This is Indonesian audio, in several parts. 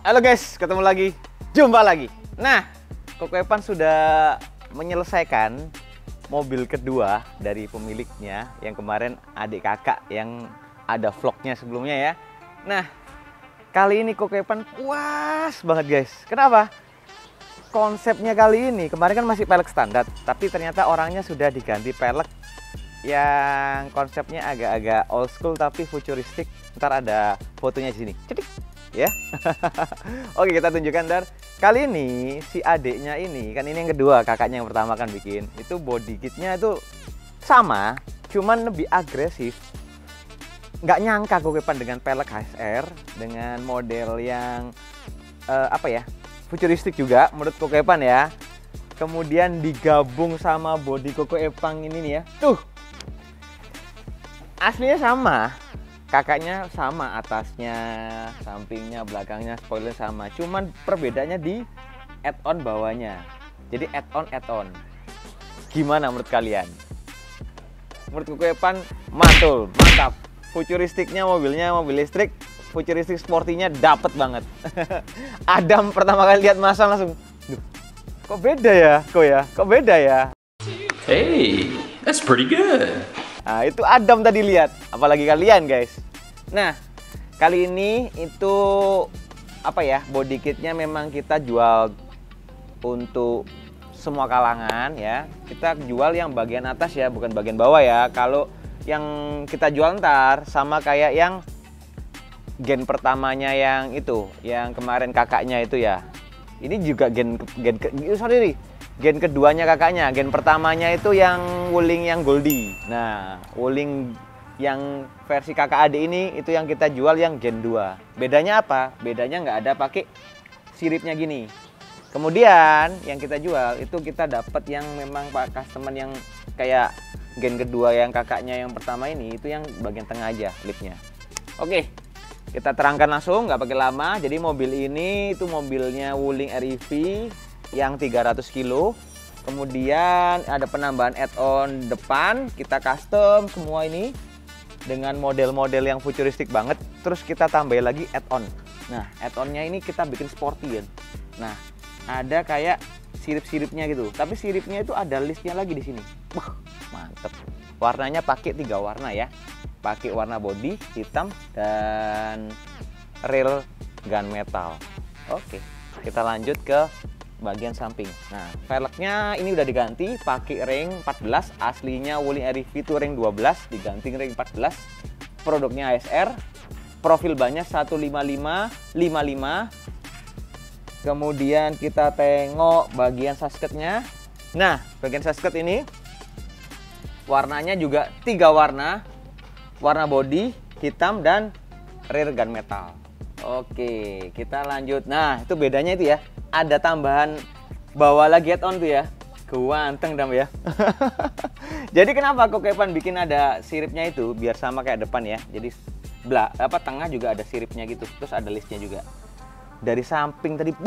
Halo guys, ketemu lagi, jumpa lagi. Nah, Koko Evan sudah menyelesaikan mobil kedua dari pemiliknya yang kemarin adik kakak yang ada vlognya sebelumnya ya. Nah, kali ini Koko Evan puas banget guys. Kenapa? Konsepnya kali ini, kemarin kan masih pelek standar, tapi ternyata orangnya sudah diganti pelek yang konsepnya agak-agak old school tapi futuristik. Ntar ada fotonya di sini. Cedik. Ya. Oke, kita tunjukkan Dar. Kali ini si adiknya ini kan ini yang kedua, kakaknya yang pertama kan bikin. Itu body kitnya itu sama, cuman lebih agresif. Nggak nyangka Koko Evan dengan pelek HSR dengan model yang futuristik juga menurut Koko Evan ya. Kemudian digabung sama body Koko Evan ini nih ya. Tuh. Aslinya sama. Kakaknya sama, atasnya, sampingnya, belakangnya, spoiler sama. Cuman perbedaannya di add-on bawahnya. Jadi add-on. Gimana menurut kalian? Menurut Koko Evan mantul, mantap. Futuristiknya mobilnya mobil listrik, futuristik sportinya dapet banget. Adam pertama kali lihat Masang langsung, duh, kok beda ya, kok beda ya? Hey, that's pretty good. Nah, itu Adam tadi lihat, apalagi kalian guys. Nah, kali ini itu body kitnya memang kita jual untuk semua kalangan ya. Kita jual yang bagian atas ya, bukan bagian bawah ya. Kalau yang kita jual ntar sama kayak yang gen pertamanya yang itu, yang kemarin kakaknya itu ya. Ini juga gen keduanya kakaknya. Gen pertamanya itu yang Wuling yang Goldie. Nah, Wuling yang versi kakak adik ini itu yang kita jual yang gen 2. Bedanya apa? Bedanya nggak ada pakai siripnya gini. Kemudian yang kita jual itu kita dapat yang memang pak customer yang kayak gen kedua yang kakaknya yang pertama ini, itu yang bagian tengah aja lipnya. Oke, kita terangkan langsung nggak pakai lama. Jadi mobil ini itu mobilnya Wuling REV yang 300 kilo. Kemudian ada penambahan add-on depan, kita custom semua ini dengan model-model yang futuristik banget. Terus kita tambahin lagi add-on. Nah, add-onnya ini kita bikin sporty ya. Nah, ada kayak sirip-siripnya gitu. Tapi siripnya itu ada listnya lagi di sini. Mantep. Warnanya pakai 3 warna ya. Pakai warna body hitam dan rail gunmetal. Oke, kita lanjut ke bagian samping. Nah, velgnya ini udah diganti pakai ring 14. Aslinya Wuling REV itu ring 12, diganti ring 14. Produknya ASR. Profil bannya 155 55. Kemudian kita tengok bagian sasketnya. Nah, bagian sasket ini warnanya juga 3 warna. Warna body hitam dan rear gunmetal. Oke, kita lanjut. Nah, itu bedanya itu ya. Ada tambahan bawah lagi add-on tuh ya. Ganteng dam ya. Jadi kenapa Koko Evan bikin ada siripnya itu biar sama kayak depan ya. Jadi tengah juga ada siripnya gitu. Terus ada listnya juga. Dari samping tadi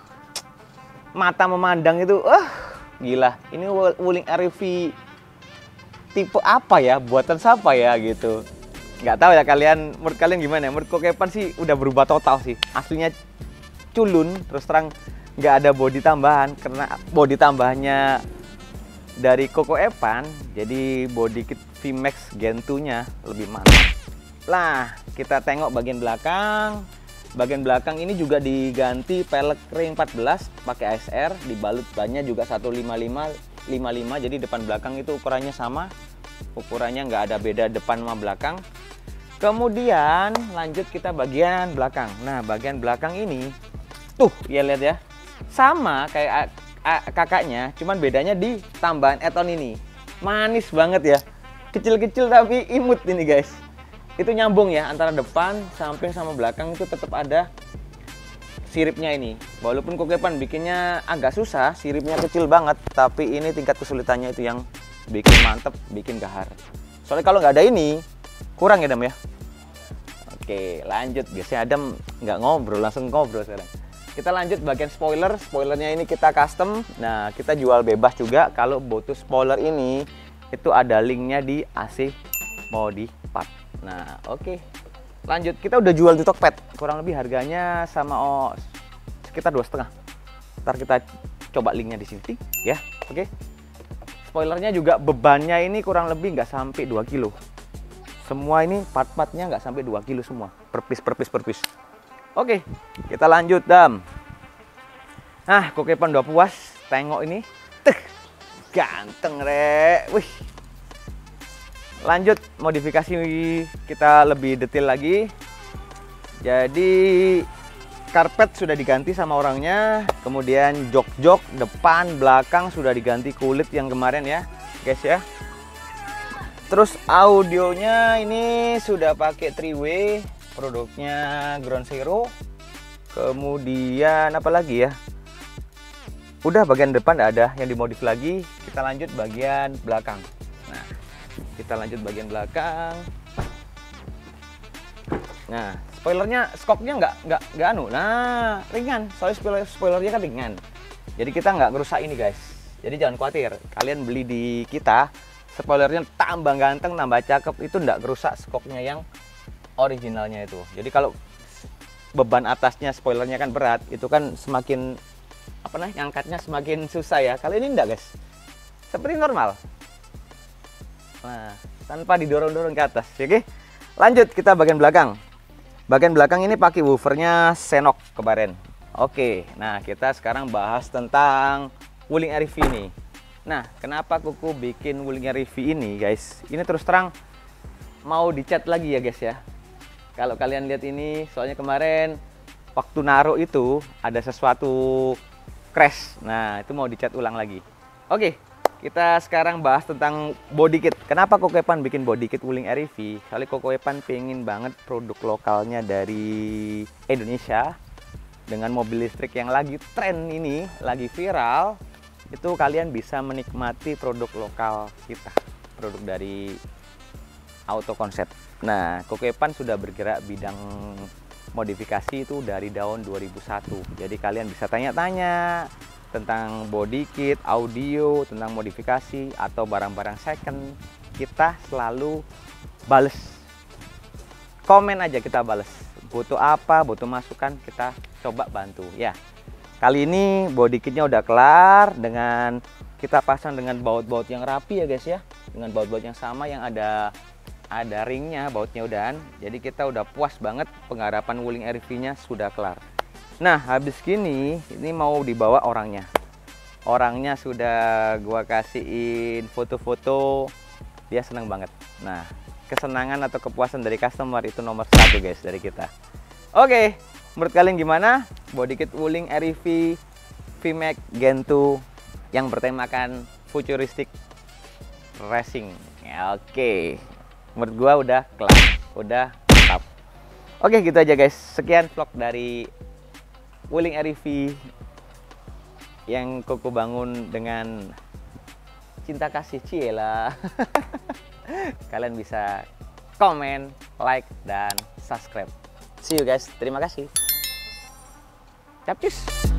mata memandang itu gila. Ini Wuling REV tipe apa ya? Buatan siapa ya gitu. Nggak tahu ya kalian, menurut kalian gimana? Menurut Koko Evan sih udah berubah total sih. Aslinya culun, terus terang nggak ada body tambahan karena body tambahannya dari Koko Evan, jadi body kit VMAX Gen 2-nya lebih mantap. Lah, kita tengok bagian belakang. Bagian belakang ini juga diganti pelek ring 14 pakai ASR, dibalut bannya juga 155 55, jadi depan belakang itu ukurannya sama. Ukurannya nggak ada beda depan sama belakang. Kemudian lanjut kita bagian belakang. Nah, bagian belakang ini tuh ya lihat ya, sama kayak kakaknya, cuman bedanya di tambahan add-on ini. Manis banget ya, kecil-kecil tapi imut ini guys. Itu nyambung ya antara depan, samping sama belakang, itu tetap ada siripnya ini. Walaupun Koko Evan bikinnya agak susah, siripnya kecil banget, tapi ini tingkat kesulitannya itu yang bikin mantep, bikin gahar. Soalnya kalau nggak ada ini kurang ya Adam ya. Oke, lanjut. Biasanya Adam nggak ngobrol, langsung ngobrol sekarang. Kita lanjut bagian spoiler. Spoilernya ini kita custom. Nah, kita jual bebas juga. Kalau butuh spoiler ini, itu ada linknya di AC Modi Part. Nah, oke. Lanjut, kita udah jual di Tokped. Kurang lebih harganya sama sekitar 2,5. Ntar kita coba linknya di sini, ya. Oke. Spoilernya juga bebannya ini kurang lebih nggak sampai 2 kilo. Semua ini part-partnya nggak sampai 2 kilo semua. Per piece. Oke, kita lanjut, Dam. Nah, Kokepan udah puas. Tengok ini. Ganteng, Rek. Wih. Lanjut, modifikasi kita lebih detail lagi. Jadi, karpet sudah diganti sama orangnya. Kemudian jok-jok depan, belakang sudah diganti kulit yang kemarin ya, guys ya. Terus audionya ini sudah pakai 3-way, produknya Ground Zero. Kemudian apa lagi ya? Udah bagian depan nggak ada yang dimodif lagi. Kita lanjut bagian belakang. Nah, kita lanjut bagian belakang. Nah, spoilernya skoknya nggak anu. Nah, ringan. Soalnya spoilernya kan ringan. Jadi kita nggak ngerusak ini, guys. Jadi jangan khawatir. Kalian beli di kita, spoilernya tambah ganteng, tambah cakep, itu nggak ngerusak skoknya yang originalnya itu. Jadi kalau beban atasnya spoilernya kan berat, itu kan semakin ngangkatnya semakin susah ya. Kali ini enggak, guys. Seperti normal. Nah, tanpa didorong-dorong ke atas. Oke. Lanjut kita bagian belakang. Bagian belakang ini pakai woofernya Senok kemarin. Oke. Nah, kita sekarang bahas tentang Wuling RV ini. Nah, kenapa Kuku bikin Wuling RV ini, guys? Ini terus terang mau dicat lagi ya, guys ya. Kalau kalian lihat ini, soalnya kemarin waktu naruh itu ada sesuatu crash. Nah, itu mau dicat ulang lagi. Oke, kita sekarang bahas tentang body kit. Kenapa Kokepan bikin body kit Wuling RV? Kali Kokepan pengen banget produk lokalnya dari Indonesia dengan mobil listrik yang lagi tren ini, lagi viral. Itu kalian bisa menikmati produk lokal kita, produk dari Auto Concept. Nah, Kokepan sudah bergerak bidang modifikasi itu dari tahun 2001. Jadi kalian bisa tanya-tanya tentang body kit, audio, tentang modifikasi atau barang-barang second. Kita selalu bales. Komen aja kita bales. Butuh apa, butuh masukan, kita coba bantu ya. Kali ini body kitnya udah kelar dengan kita pasang dengan baut-baut yang rapi ya, guys ya. Dengan baut-baut yang sama yang ada ringnya, bautnya udahan. Jadi kita udah puas banget, penggarapan Wuling RV-nya sudah kelar. Nah, habis gini ini mau dibawa orangnya. Orangnya sudah gua kasihin foto-foto. Dia seneng banget. Nah, kesenangan atau kepuasan dari customer itu nomor 1, guys, dari kita. Oke. Menurut kalian gimana body kit Wuling RV VMAX Gen 2 yang bertemakan futuristic racing? Oke. Menurut gua udah kelar, udah mantap. Oke, gitu aja, guys. Sekian vlog dari Wuling RV yang Kuku bangun dengan cinta kasih, ciela. Kalian bisa komen, like, dan subscribe. See you, guys. Terima kasih. Capcus.